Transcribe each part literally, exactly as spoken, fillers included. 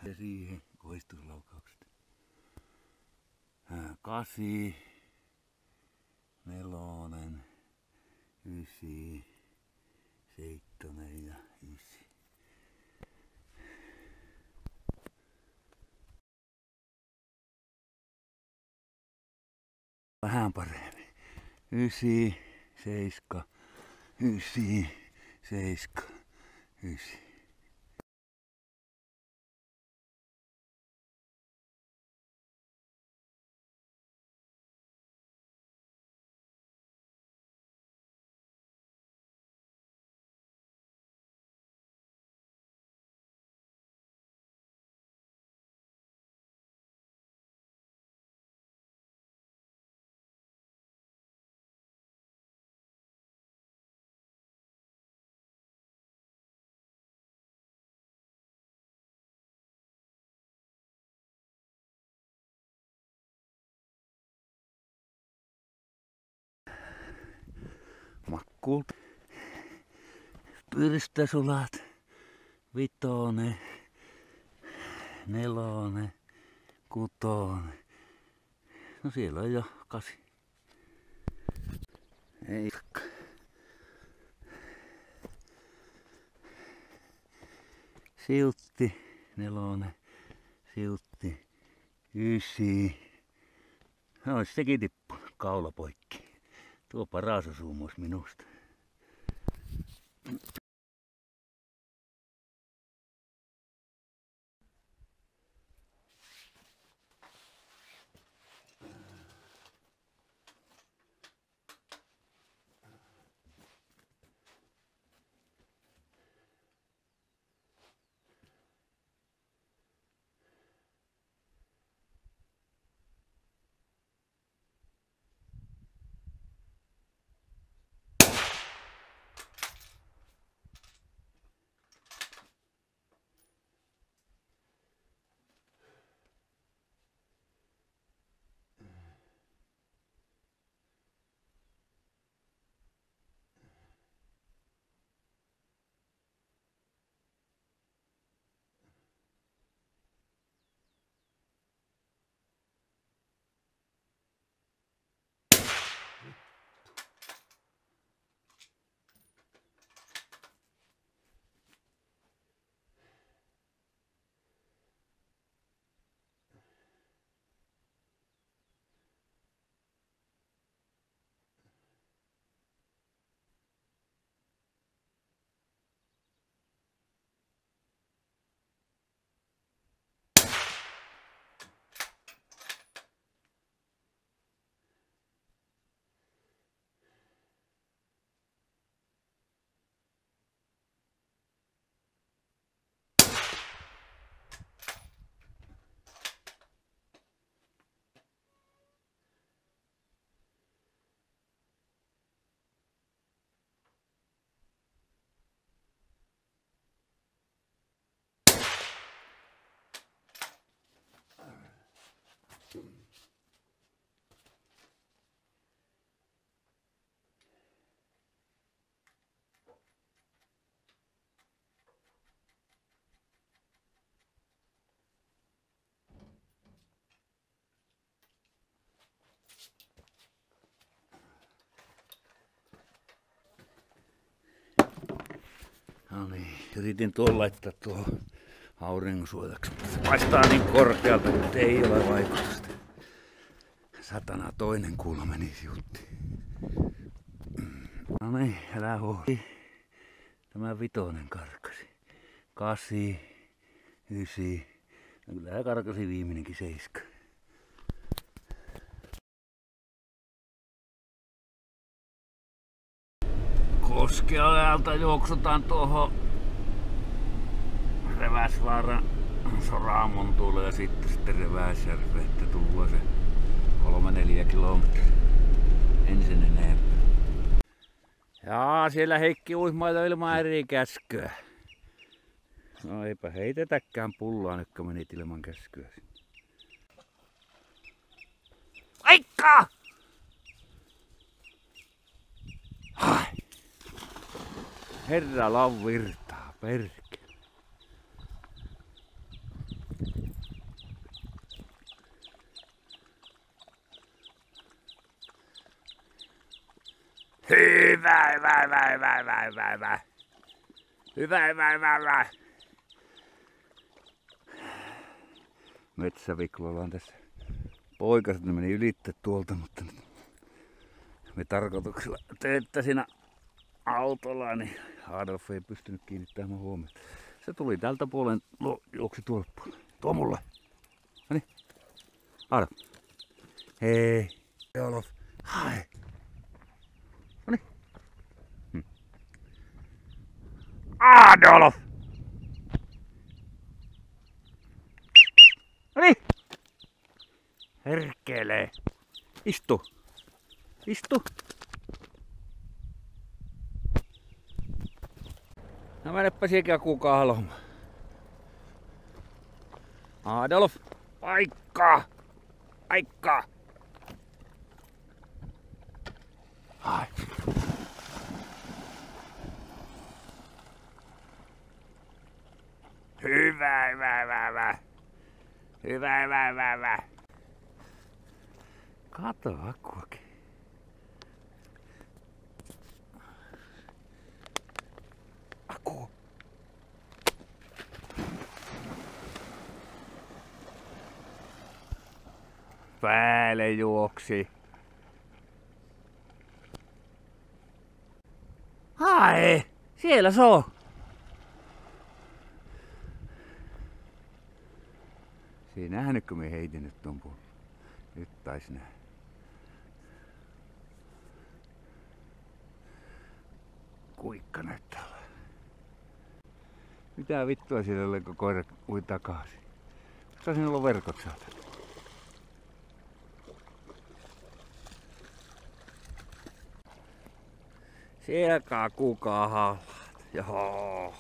Ja siihen koistuslaukaukset. Kasi, nelonen, ysi, seittonen ja ysi. Vähän paremmin. Ysi, seiska, ysi, seiska, ysi. Makkuut. Pyrstösulat. Vitonen. Nelonen. Kutonen. No siellä on jo kasi. Ei. Siutti. Nelonen. Siutti. Ysi. No sekin tippu. Kaula poikki. Tuo paras osumus minusta. No niin, yritin tuon laittaa tuohon auringonsuojaksi, mutta se paistaa niin korkealta, että ei ole vaikutusta. Satana, toinen kuulo meni siutti. No niin, älä huoli. Tämä vitonen karkasi. Kasi, ysi. No kyllä karkasi viimeinenkin seiska. Koskeajalta juoksutaan tuohon Reväsvaaran Soramontuulle ja sitten, sitten Reväsjärve, että tullaan se kolme neljä kilometriä ensin enää. Jaa, siellä Heikki uismailla ilman eri käskyä. No eipä heitetäkään pullaa nyt, kun menit ilman käskyä. Aikka! Hai! Herra lau virtaa, perkele. Hyvä, hyvä, hyvä, hyvä, hyvä, hyvä, hyvä. Hyvä, hyvä, hyvä, hyvä. Metsävikloilla on tässä poikaset, ne meni ylitte tuolta, mutta me tarkoituksella teettä siinä autolla, niin Adolf ei pystynyt kiinnittämään huomiota. Se tuli tältä puolen, juoksi tuolle puolelle. Tuo mulle. Noniin. Adolf. Hei. Adolf. Hai. Noniin. Hm. Adolf. Noniin. Herkele. Istu. Istu. No menepä sekä kukaan haluamaan. Adolf, paikkaa! Paikkaa! Ai. Hyvä, hyvä, hyvä, hyvä. Hyvä, hyvä, hyvä, hyvä. Kato akkuakin. Aku. Päälle juoksi. Hai, siellä se on. Siinä nähnytkö me heitin nyt ton puolella? Nyt taisi nähdä. Kuikka näyttää olla. Mitä vittua siellä oli, kun koira ui takaisin? Mutta siinä on verkot saada. Sielläkaan kukaan hallaat. Joo.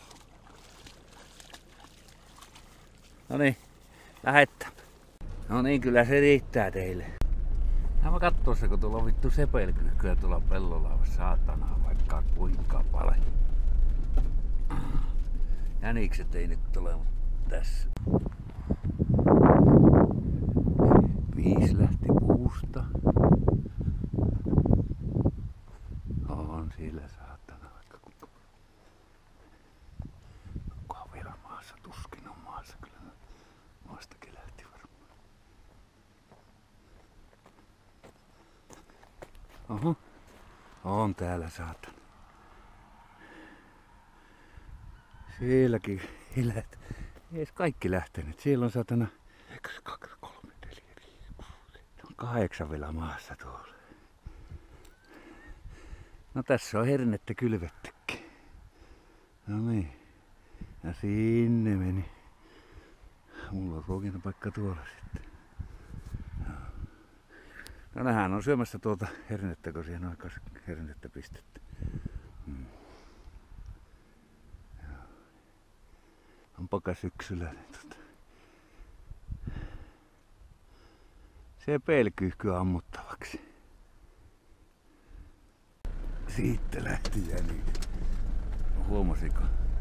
Noniin, lähettä. No niin, kyllä se riittää teille. Mä katsossa, kun tuolla on vittu sepelkyyhkyä tuolla pellolla, saatanaa vaikka kuinka paljon. Jänikset ei nyt ole, mutta tässä. Viisi lähti puusta. On sillä saatana vaikka kuinka. Onkohan vielä maassa? Tuskin on maassa kyllä. Maastakin lähti varmaan. Oho. On täällä saatana. Sielläkin hilet. Ei edes kaikki lähtenyt. Siellä on saatana yksi, kaksi, kolme, neljä, viisi, kuusi. On kahdeksan vielä maassa tuolla. No tässä on hernettä kylvettykin. No niin. Ja sinne meni. Mulla on ruokintapaikka tuolla sitten. No nehän on syömässä tuota hernettä, kun siihen on hernettä pistetty. Hmm. Onpaka syksyllä. Niin tota. Se pelkyyhky ammuttavaksi. Siitä lähti jänik. Huomasiko?